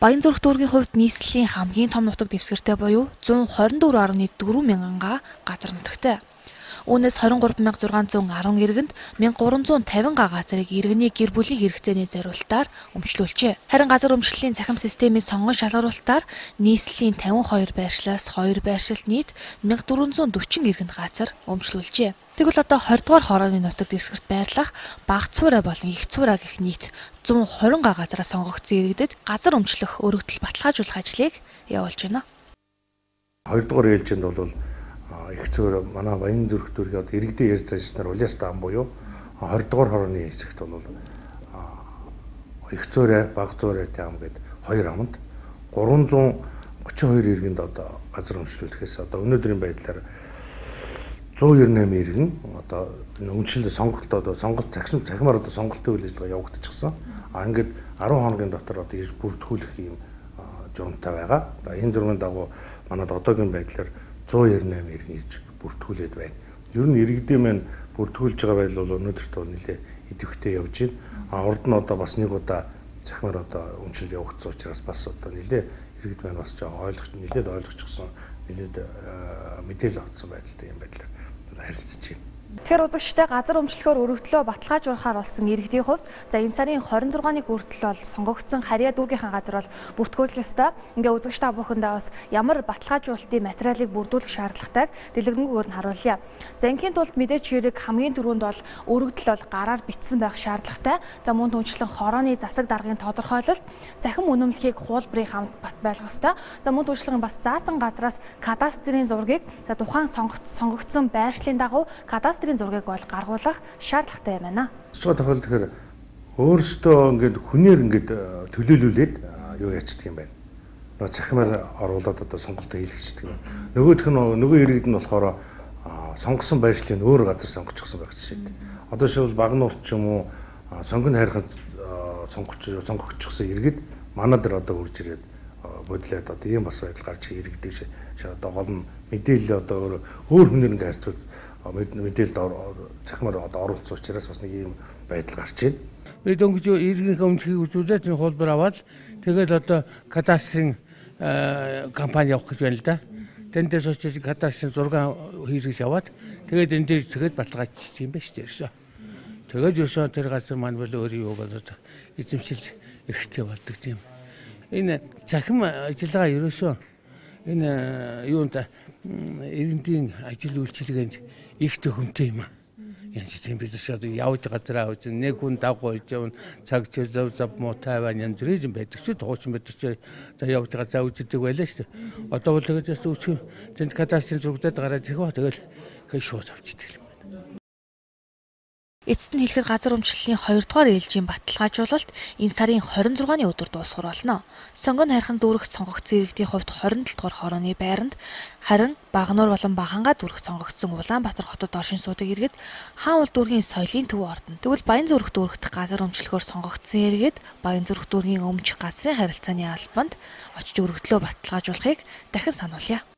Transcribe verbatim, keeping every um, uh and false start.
Баянзүрх дүүргийн хувьд нийслэлийн хамгийн том нутаг дэвсгэртэй буюу зуун хорин дөрвөн арван дөрвөн мянган га газар нутагтай. Үүнээс хорин гурван мянга зургаан зуун арван иргэнд мянга гурван зуун тавин га газрыг иргэний гэр бүлийн хэрэгцээний зориулалтаар өмчлүүлжээ. Харин газар өмчлөлийн цахим системийн сонгон шалгаруулалтаар нийслэлийн тавин хоёр байршлаас хоёр байршилд нийт мянга дөрвөн зуун дөрвөн иргэнд газар өмчлүүлжээ. Тэгвэл одоо двадцать дугаар хорооны нутаг дэвсгэрт байрлах бага цуурай болон их цуурай гэх нийт зуун хорин га газараа сонгогдсон иргэдэд газар өмчлөх өргөдөл баталгаажуулах ажлыг явуулж байна. хоёр дугаар ээлжинд бол их цуурай манай Баянзүрх дүүргийн одоо иргэдийн ярь зайч нар улиас даан буюу двадцать дугаар хорооны хэсэгт бол их цуурай, бага цуурайтай ам гээд хоёр аманд гурван зуун гучин хоёр иргэнд одоо газар өмчлүүлэхээс одоо өнөөдрийн байдлаар зуун девяносто восемь иргэн одоо өмчлөлт сонголт одоо сонголт цахим цахимаар одоо сонголтын үйл ажиллагаа явагдчихсан. А ингээд арван хоногийн дотор одоо ирж бүртгүүлэх юм журамтай байгаа. Энэ журмын дагуу манад одоогийн байдлаар зуун девяносто восемь иргэн ирж бүртгүүлээд байна. Ер нь иргэдийн маань бүртгүүлж байгаа байдал бол өнөөдөрт бол нэлээ идэвхтэй явж байна. А урд нь одоо бас нэг удаа цахимаар одоо өмчлөлт явагдсан учраас бас одоо нэлээ иргэд маань бас жоо ойлгож нэлээд ойлгочихсон нэлээд мэдээлэл авсан байдалтай юм байдлаар харилцаж байна. Тэгэхээр үзэгчтэй газар өмчлөхөөр өргөдлөө баталгаажуулахаар болсон иргэдийн хувьд за энэ сарын двадцать шестны хүртэл бол сонгогдсон Харьяа дүүргийнхаа газар бол бүртгүүлэх ёстой. Ингээ үзэгч та бүхэндээ бас ямар баталгаажуулалтын материалыг бүрдүүлэх шаардлагатайг дэлгэрэнгүй нь харуулъя. За ингийн тулд мэдээч хэрэг хамгийн түрүүнд бол өргөдөл бол гараар бичсэн байх шаардлагатай. За мөн түнчлэн хорооны засаг даргын тодорхойлолт, захим үнэмлэхийг хуулбарыг хамт бат байлгах ёстой. За мөн түнчлэн бас заасан газраас кадастрын зургийг за тухайн сонгогдсон байршлын дагуу кадастрын зургийг бол гаргуулах шаардлагатай юм байна. Цэцэг тохиол тэгэхээр өөрөөсөө ингээд хүнээр ингээд төлөөлүүлээд юу яачдаг юм байна. Нөгөө цахимаар оруулаад одоо сонголтоо хийлгэждэг юм. Нөгөөх нь нөгөө иргэд нь болохоор сонгосон байршлын өөр газар сонгочихсон байх жишээтэй. Одоо шил Багнуурт ч юм уу сонгон хайрханд сонгогч сонгогчсон иргэд манай дээр одоо хурж ирээд бодлоод одоо ийм бас байдал гарч иргэдээс одоо гол нь мэдээлэл одоо өөр хүнээр ингээд харьцуул мэдээлэлд цахимаар одоо оруулсан учраас бас нэг ийм байдал гарч байна. Би дөнгөж иргэнийхээ өмчлөхийг үзүүлээд энэ хуулбар аваад тэгээд одоо кадастрын компани явах гэж байна л да. Тэндээс очиж кадастрын зураг хийгээс яваад тэгээд энэ дээр зэхэд баталгаажчих юм байна шүү дээ. Тэгээд ерөөсөө тэр газар маань бол өөр юу болоод эзэмшил эрхтэй болдог тийм. Энэ цахим ажиллагаа ерөөсөө энэ юунд иргэдийн ажил үйлчилгээнд их төхөмтэй юм аа. Ян чи тийм биш одоо явж газараа авч нэг хүн дагуу явна цаг зав зав муутай байна янз бүрийн байдаг шүү дуучин байдаг чи за явж газаа үздэг байлаа шүү. Одоо бол тэгээд яс үгүй тэнд кадастрын зургуудад гараад ирэх тэгэл хэ шууд авчихдээ юм байна. Эцэст нь хэлэхэд газар өмчлөлийн хоёр дугаар ээлжийн баталгаажуулалт энэ сарын двадцать шестны өдөр дуусгар болно. Сонгон хайрхан дүүрэгт сонгогдсон иргэдийн хувьд двадцать bảy дугаар хорооны байранд харин Багнуур болон Багангаа дүүрэгт сонгогдсон Улаанбаатар хотод оршин суудаг иргэд Хаанвал дүүргийн соёлын төв ордон. Тэгвэл Баянзүрх дүүрэгт газар өмчлөхөөр сонгогдсон иргэд Баянзүрх дүүргийн өмч газрын харилцааны албанд очиж өргөдлөө баталгаажуулахыг дахин сануулъя.